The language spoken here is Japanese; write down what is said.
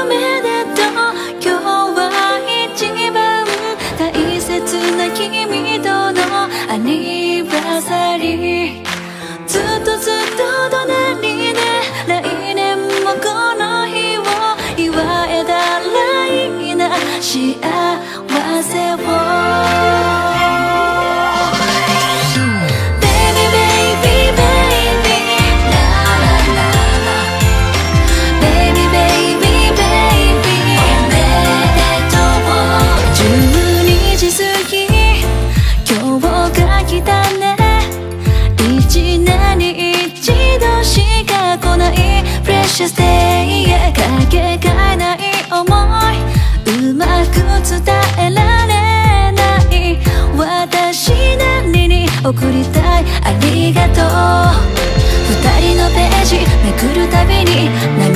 めでとう。今日は一番大切な君とのアニバーサリー。ずっとずっと隣で来年もこの日を祝えたらいいな、幸せを。Precious day へかけがえない想い、うまく伝えられない私なりに送りたいありがとう。二人のページめくるたびに